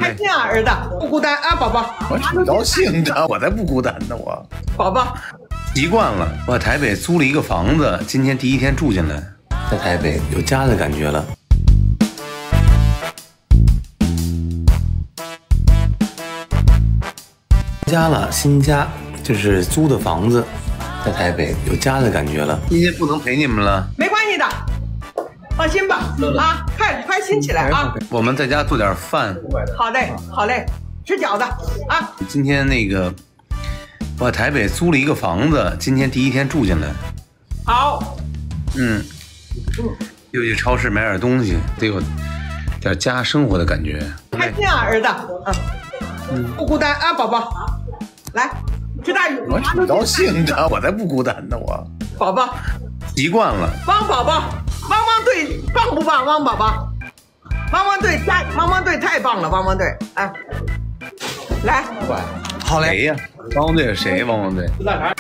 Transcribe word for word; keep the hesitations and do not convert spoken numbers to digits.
开心啊，儿子，不孤单啊，宝宝。 我挺高兴的，我才不孤单呢，我。 宝宝， 习惯了。我在台北租了一个房子，今天第一天住进来，在台北有家的感觉了。家了，新家，就是租的房子，在台北有家的感觉了。今天不能陪你们了， 没关系的，放心吧，啊，开开心起来啊。 我们在家做点饭。 好嘞，好嘞，吃饺子啊。 今天那个我在台北租了一个房子，今天第一天住进来。 好。 嗯。又去超市买点东西，得有点家生活的感觉。 开心啊，儿子，嗯，不孤单啊，宝宝。来，吃大鱼。 我挺高兴的，我才不孤单呢，我。 宝宝， 习惯了。 汪宝宝，汪汪队棒不棒？汪宝宝，汪汪队加，汪汪队太棒了，汪汪队，哎，来， 好嘞。谁呀？汪汪队是谁？汪汪队。 吃大肠。